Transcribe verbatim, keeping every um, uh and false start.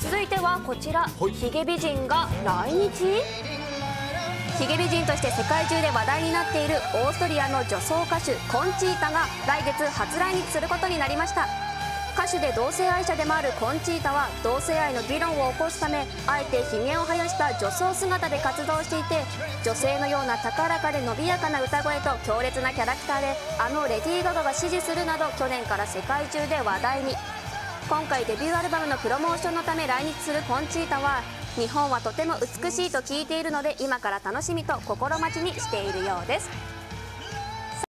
続いてはこちら、ヒゲ美人が来日。ヒゲ美人として世界中で話題になっているオーストリアの女装歌手コンチータが来月初来日することになりました。歌手で同性愛者でもあるコンチータは同性愛の議論を起こすため、あえてひげを生やした女装姿で活動していて、女性のような高らかで伸びやかな歌声と強烈なキャラクターで、あのレディー・ガガが支持するなど去年から世界中で話題に。今回デビューアルバムのプロモーションのため来日するコンチータは、日本はとても美しいと聞いているので今から楽しみと心待ちにしているようです。